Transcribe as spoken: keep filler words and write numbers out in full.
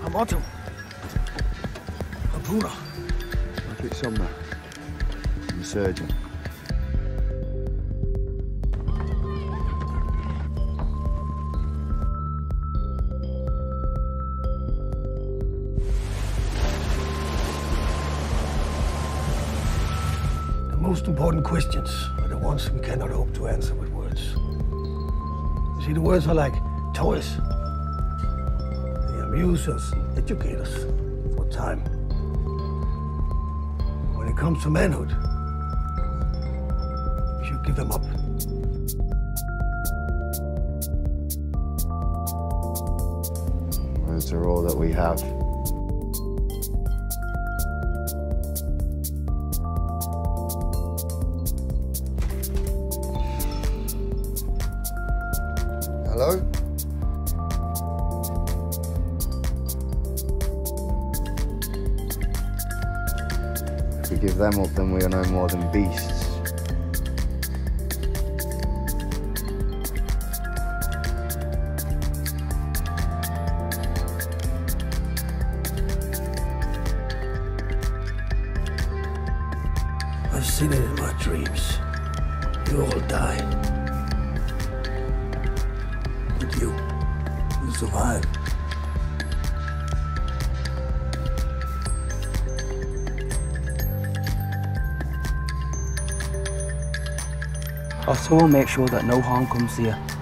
I'm OTTO. Harpooner. Look at Sumner. I'm a surgeon. The most important questions are the ones we cannot hope to answer with words. You see, the words are like toys. They amuse us and educate us for a time. When it comes to manhood, we should give them up. Words are all that we have. Hello? If we give them up, then we are no more than beasts. I've seen it in my dreams. You all die. But you, you survive. OTTO will make sure that no harm comes to you.